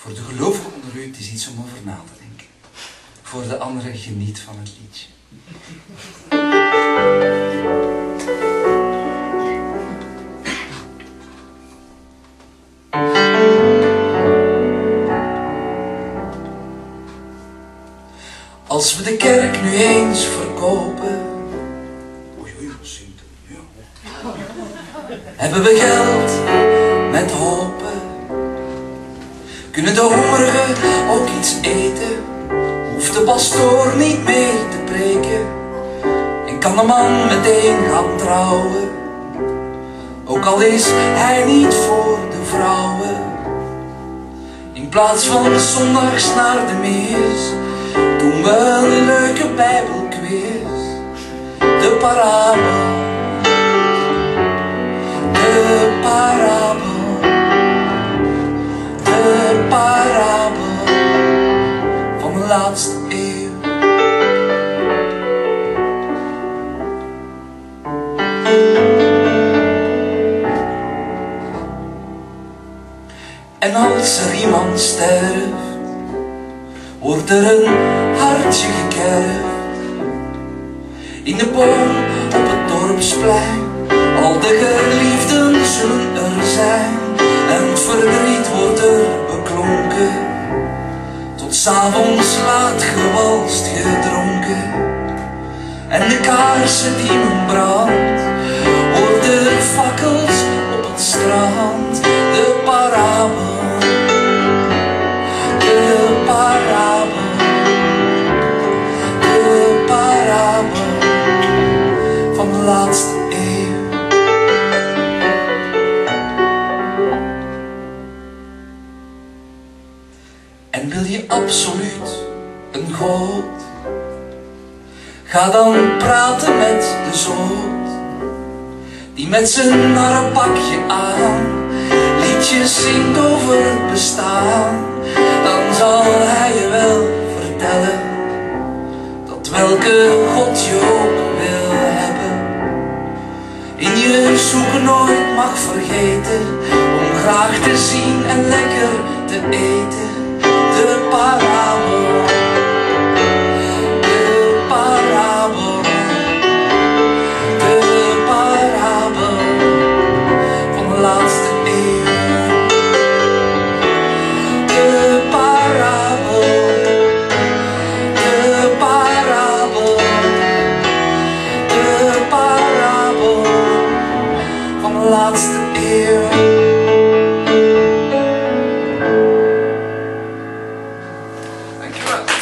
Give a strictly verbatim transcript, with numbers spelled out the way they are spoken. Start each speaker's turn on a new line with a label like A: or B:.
A: Voor de gelovigen onder u, het is iets om over na te denken. Voor de anderen, geniet van het liedje. Als we de kerk nu eens verkopen, oei, oei, wat zingt het? Ja. Hebben we geld met hopen, kunnen de hongerigen ook iets eten, hoeft de pastoor niet meer te preken en kan de man meteen gaan trouwen, ook al is hij niet voor de vrouwen. In plaats van zondags naar de mis doen we een leuke bijbelquiz. De parabel, de parabel, de parabel van de laatste eeuw. En als er iemand sterft, wordt er een hartje gekerfd in de boom op het dorpsplein. Al de geliefden zullen er zijn en het verdriet wordt er beklonken. Tot 's avonds laat gewalst gedronken en de kaarsen die men brandt worden fakkels op het strand. De parabel, de parabel, de parabel van de laatste eeuw. En wil je absoluut een God, ga dan praten met de zoot, die met zijn narrenpakje aan liedjes zingt over het bestaan. Dan zal hij je wel vertellen dat welke God je ook wil hebben, in je zoeken nooit mag vergeten om graag te zien en lekker te eten. De parabel, de parabel, de parabel van de laatste eeuw. De parabel, de parabel, de parabel van de laatste eeuw. Dankjewel.